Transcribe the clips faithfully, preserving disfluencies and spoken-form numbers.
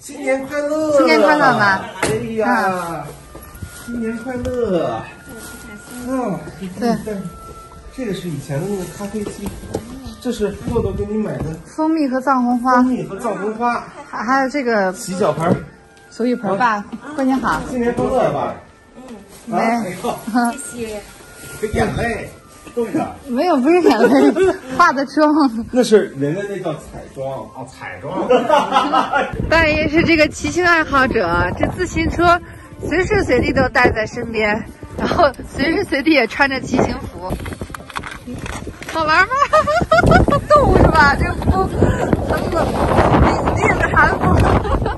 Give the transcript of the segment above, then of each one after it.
新年快乐！ 新年快乐吧！ 哎呀，新年快乐！嗯，对，这个是以前的那个咖啡机，这是豆豆给你买的蜂蜜和藏红花， 蜂蜜和藏红花， 还还有这个洗脚盆、 手浴盆。爸，过年好！ 新年快乐吧！ 嗯，没， 谢谢。 这眼泪。动的没有，不是眼泪，化的妆。 那是人家那叫彩妆啊，彩妆。 大爷是这个骑行爱好者，这自行车随时随地都带在身边，然后随时随地也穿着骑行服。好玩吗？冻是吧？这个风很冷，凛冽的寒风。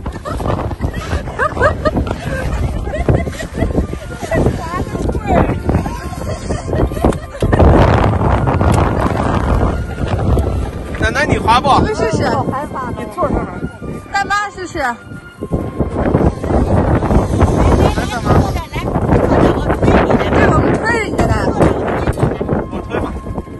奶奶，你滑不？ 我们试试。 你坐上面。 大妈试试。来， 大妈。来，我推你的。 对，我们推着你的来。 我推吧。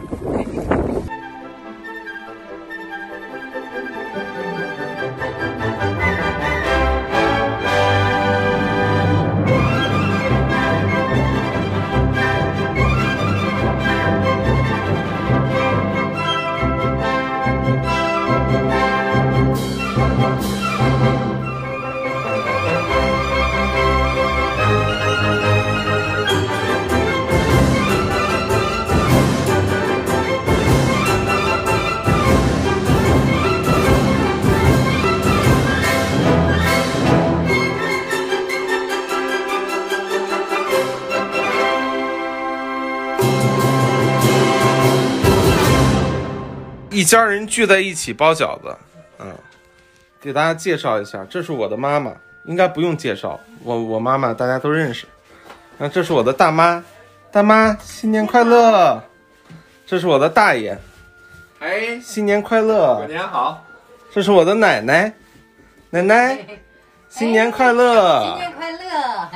一家人聚在一起包饺子，嗯，给大家介绍一下，这是我的妈妈，应该不用介绍，我我妈妈大家都认识。那这是我的大妈，大妈新年快乐。这是我的大爷， 哎， 新年快乐， 过年好。 这是我的奶奶，奶奶新年快乐， 新年快乐。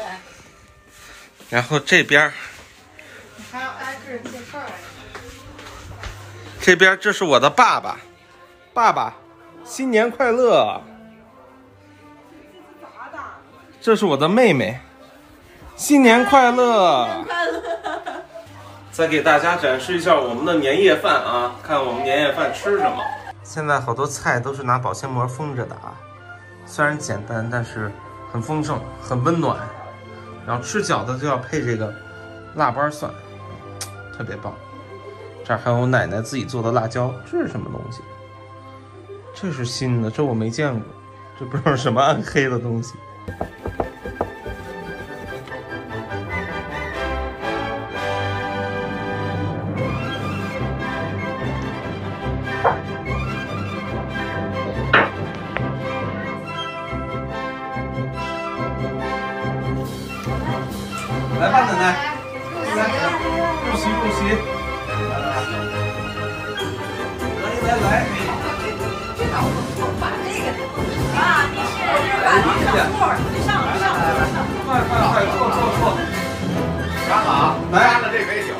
然后这边还要挨个介绍呀。 这边这是我的爸爸，爸爸，新年快乐。这是我的妹妹，新年快乐。新年快乐。再给大家展示一下我们的年夜饭啊，看我们年夜饭吃什么。现在好多菜都是拿保鲜膜封着的啊，虽然简单，但是很丰盛，很温暖。然后吃饺子就要配这个腊八蒜，特别棒。这儿还有奶奶自己做的辣椒，这是什么东西？这是新的，这我没见过，这不知道是什么暗黑的东西。来吧，奶奶，来，恭喜恭喜！来来， 这脑子不把这个啊，你是把这个座上上上， 快快快，坐坐坐， 拿好， 来拿了这杯酒。